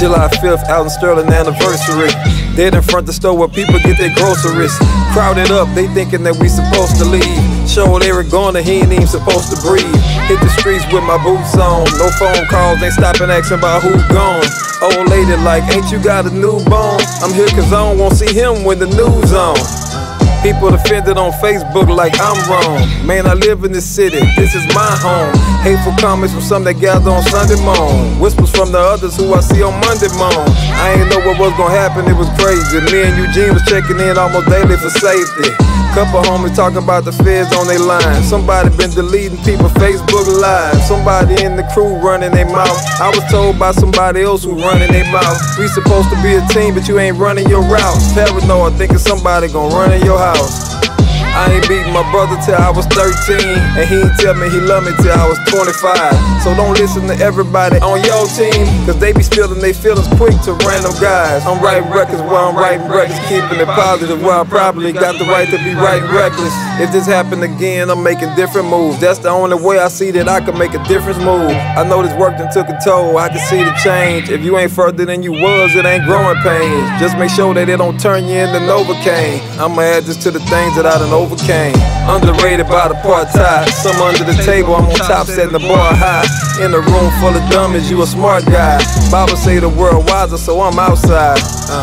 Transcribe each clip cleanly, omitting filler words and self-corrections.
July 5th, out in Sterling anniversary. Dead in front the store where people get their groceries. Crowded up, they thinking that we supposed to leave. Show Eric Garner, he ain't even supposed to breathe. Hit the streets with my boots on. No phone calls, ain't stopping asking about who gone. Old lady like, ain't you got a newborn? I'm here cause I don't want to see him when the news on. People offended on Facebook like I'm wrong. Man, I live in this city, this is my home. Hateful comments from some that gather on Sunday morning. Whispers from the others who I see on Monday morning. I ain't know what was gonna happen, it was crazy. Me and Eugene was checking in almost daily for safety. Couple homies talking about the feds on their line. Somebody been deleting people Facebook live. Somebody in the crew running their mouth. I was told by somebody else who running their mouth. We supposed to be a team, but you ain't running your routes. Paranoid, thinking somebody gon' run in your house. I ain't beat my brother till I was 13, and he ain't tell me he loved me till I was 25. So don't listen to everybody on your team, cause they be spilling their feelings quick to random guys. I'm writing records while I'm writing records, keeping it positive while I probably got the right to be writing reckless. If this happened again, I'm making different moves. That's the only way I see that I can make a difference move. I know this work done took a toll, I can see the change. If you ain't further than you was, it ain't growing pains. Just make sure that it don't turn you into Novocaine. I'ma add this to the things that I done overcame. Underrated by the part-time. Some under the table, I'm on top setting the bar high. In a room full of dummies, you a smart guy. Bible say the world wiser, so I'm outside.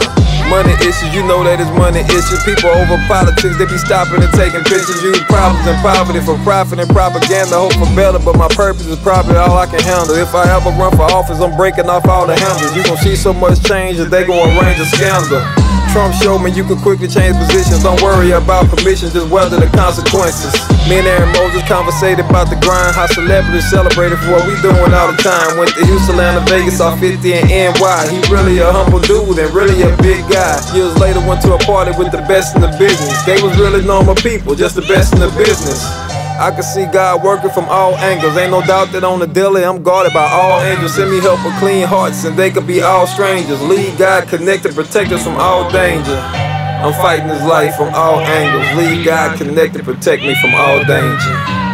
Money issues, you know that it's money issues. People over politics, they be stopping and taking pictures. Use problems and poverty for profit and propaganda. Hope for better, but my purpose is probably all I can handle. If I ever run for office, I'm breaking off all the handles. You gon' see so much change that they gon' arrange a scandal. Trump showed me you can quickly change positions. Don't worry about permission, just weather the consequences. Me and Aaron Moses conversated about the grind, how celebrities celebrated for what we doing all the time. Went to Houston, Atlanta, Vegas, saw 50 and NY. He really a humble dude and really a big guy. Years later went to a party with the best in the business. They was really normal people, just the best in the business. I can see God working from all angles. Ain't no doubt that on the daily I'm guarded by all angels. Send me help with clean hearts and they could be all strangers. Lead God, connect and protect us from all danger. I'm fighting this life from all angles. Lead God, connect and protect me from all danger.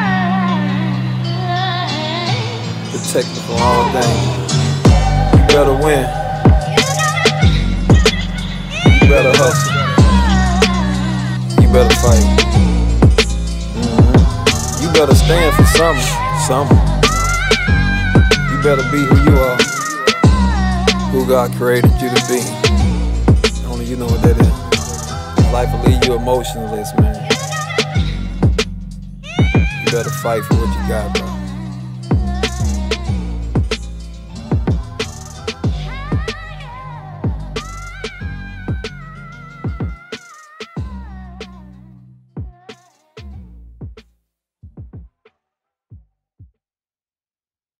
Protect me from all danger. You better win. You better hustle. You better fight. You better stand for something. You better be who you are, who God created you to be. Only you know what that is. Life will leave you emotionless, man. You better fight for what you got, bro.